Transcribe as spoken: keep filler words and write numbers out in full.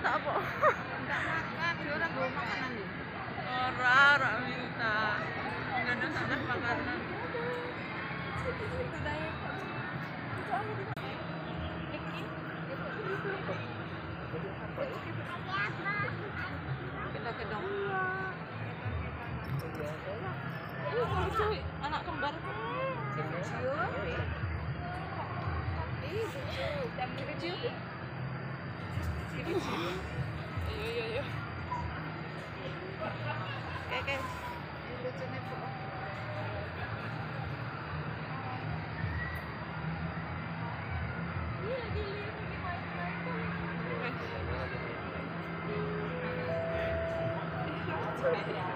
minta apa? Enggak makan, dia orang bawa makanan nih. Ora, ora minta. Enggak ada sana makanan. Kita ke dong. Lucu, anak kembar. Kecil. Ih, jam kecil. Kecil. Iya, iya, iya. Oke, oke. Ini lucu nih, Bu. Iya, lagi lihat lagi main-main.